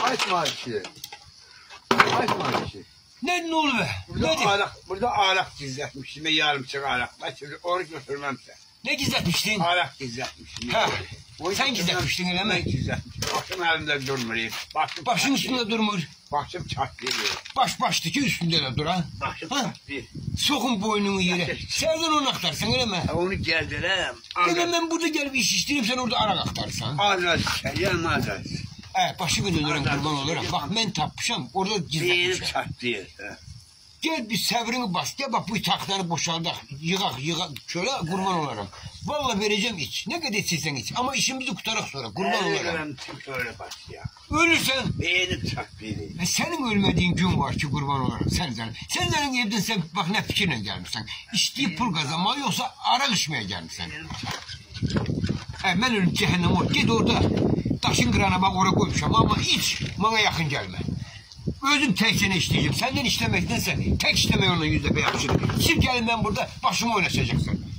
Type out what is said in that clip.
Açma işi. Açma işi. Ne oldu be? Burada arak gizletmişim. Yarımçık arakla. Şimdi onu götürmemse. Ne gizletmiştin? Arak gizletmişim. Ha. Sen gizletmiştin öyle mi? Ben gizletmişim. Başım elimde durmuyor. Başın üstünde durmur. Başım çatlıyor. Baştı ki üstünde de dur ha. Başım çatlıyor. Sokun boynunu yere. Serden onu aktarsın öyle mi? Onu geldirem. Hemen ben burada gelip iş iştireyim sen orada arak aktarsan. Azaz. Yanmazaz. Başımı döndürüm kurban olurum. Bak ben tapmışam orada Benim gizletmişim. çatlıyor. Gel bir sevrini bas. Gel bak bu tahtanı boşaldak. Yıkak şöyle kurban olurum. Vallahi vereceğim iç. Ne kadar istersen iç. Ama işimizi kurtarak sonra kurban olurum. Şöyle bas ya. Ölürsen. Benim çatlıyor. Senin ölmediğin gün var ki kurban olurum. Sen evden sen bak ne fikirle gelmişsin. İçtiği pul kazanmaya yoksa ara içmeye gelmişsin. Ben ölüm cehennem ol. Git orada. Taşın kırana bak oraya koymuşam ama iç. Bana yakın gelme. Özüm tek sene işleyeceğim. Senden işlemektense tek işleme yoluna 100 defa yapışırım. Şimdi gelin ben burada başımı oynaşacaksın.